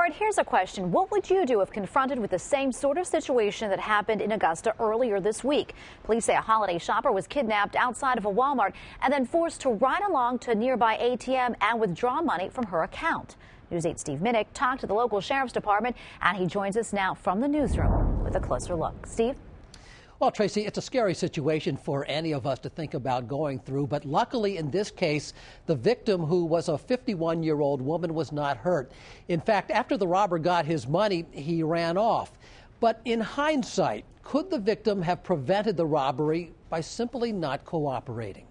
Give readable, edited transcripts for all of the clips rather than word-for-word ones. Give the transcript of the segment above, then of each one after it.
right, here's a question. What would you do if confronted with the same sort of situation that happened in Augusta earlier this week? Police say a holiday shopper was kidnapped outside of a Walmart and then forced to ride along to a nearby ATM and withdraw money from her account. News 8's Steve Minich talked to the local sheriff's department, and he joins us now from the newsroom with a closer look. Steve? Well, Tracy, it's a scary situation for any of us to think about going through, but luckily in this case, the victim, who was a 51-year-old woman, was not hurt. In fact, after the robber got his money, he ran off. But in hindsight, could the victim have prevented the robbery by simply not cooperating?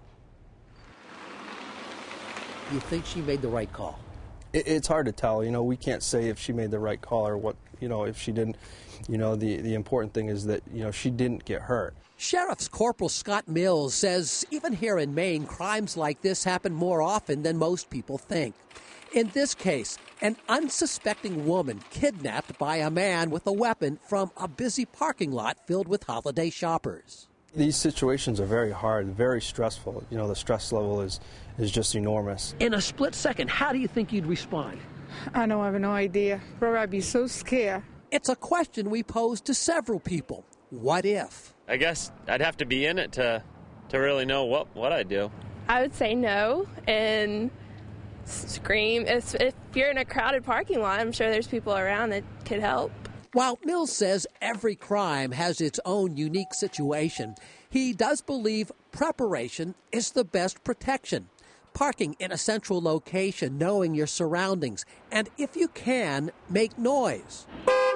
Do you think she made the right call? It's hard to tell. You know, we can't say if she made the right call or what, you know, if she didn't. You know, the important thing is that, you know, she didn't get hurt. Sheriff's Corporal Scott Mills says even here in Maine, crimes like this happen more often than most people think. In this case, an unsuspecting woman kidnapped by a man with a weapon from a busy parking lot filled with holiday shoppers. These situations are very hard, very stressful. You know, the stress level is just enormous. In a split second, how do you think you'd respond? I don't have no idea. Bro, I'd be so scared. It's a question we posed to several people. What if? I guess I'd have to be in it to really know what I'd do. I would say no and scream. If you're in a crowded parking lot, I'm sure there's people around that could help. While Mills says every crime has its own unique situation, he does believe preparation is the best protection. Parking in a central location, knowing your surroundings, and if you can, make noise.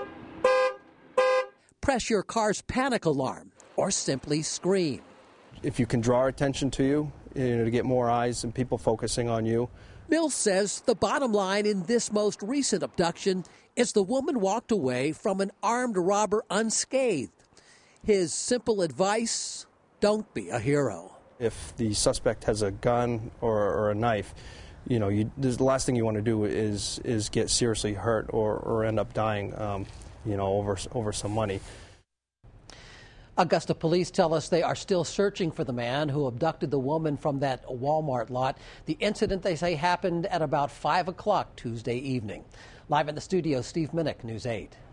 Press your car's panic alarm or simply scream. If you can draw attention to you, to get more eyes and people focusing on you. Mills says the bottom line in this most recent abduction is the woman walked away from an armed robber unscathed. His simple advice, don't be a hero. If the suspect has a gun or a knife, you know, the last thing you want to do is get seriously hurt or end up dying, you know, over some money. Augusta police tell us they are still searching for the man who abducted the woman from that Walmart lot. The incident, they say, happened at about 5 o'clock Tuesday evening. Live in the studio, Steve Minich, News 8.